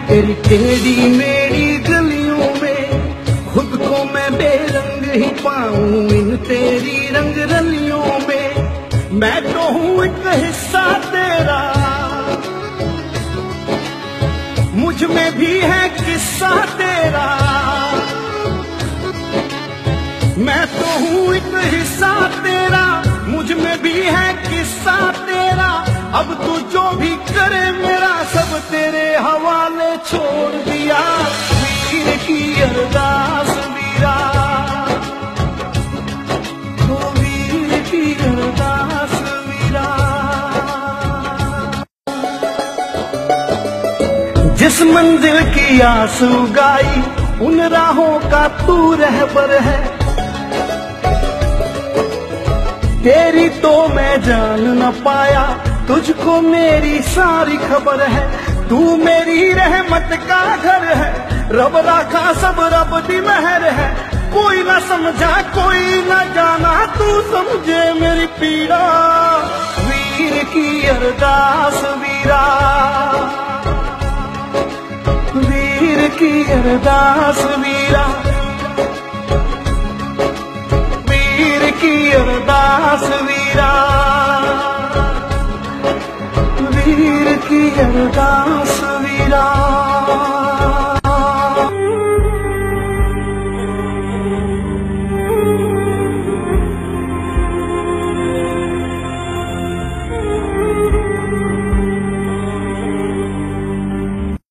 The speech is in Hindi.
तेरी टेढ़ी मेरी गलियों में खुद को मैं बेरंग ही पाऊं। इन तेरी रंग रलियों में मैं तो हूँ एक हिस्सा तेरा। मुझ में भी है किस्सा तेरा। मैं तो हूँ एक हिस्सा तेरा, मुझ में भी है किस्सा तेरा। अब तू जो भी करे मेरा सब तेरे हवाले छोड़ दिया। वीर की अरदास वीरा, ओ वीर की अरदास वीरा। जिस मंजिल की आस उगाई उन राहों का तू रहबर है। तेरी तो मैं जान न पाया, तुझको मेरी सारी खबर है। तू मेरी रहमत का घर है, रब राखा सब रब दी मेहर है। कोई ना समझा कोई ना जाना, तू समझे मेरी पीड़ा। वीर की अरदास वीरा, वीर की अरदास वीरा, वीर की अरदास वीरा, वीर की अरदास